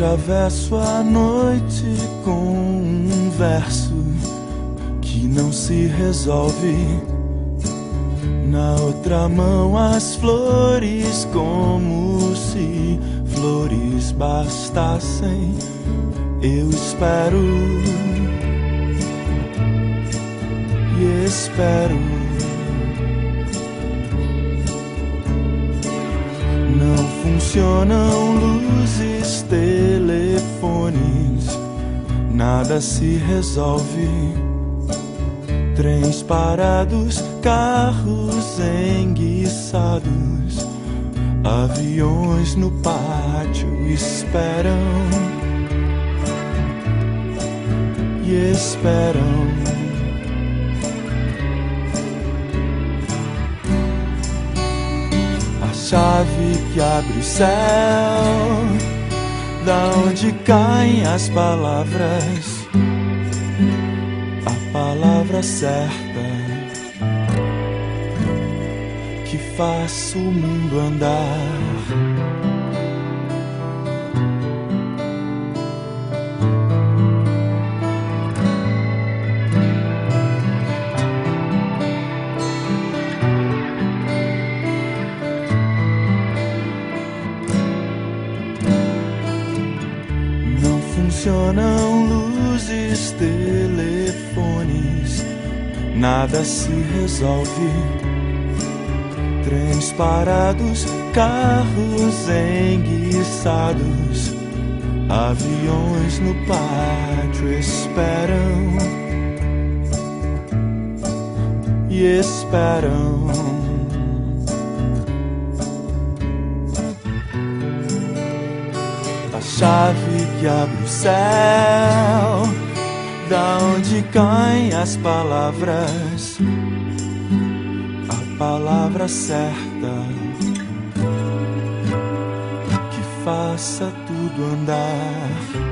Atravesso a noite com um verso que não se resolve. Na outra mão as flores, como se flores bastassem. Eu espero e espero. Não funcionam luzes, telefones, nada se resolve. Trens parados, carros enguiçados, aviões no pátio esperam e esperam. A chave que abre o céu, da onde caem as palavras, a palavra certa que faz o mundo andar. Não funcionam luzes, telefones, nada se resolve. Trens parados, carros enguiçados, aviões no pátio esperam e esperam. A chave que abre o céu, da onde caem as palavras, a palavra certa que faça tudo andar.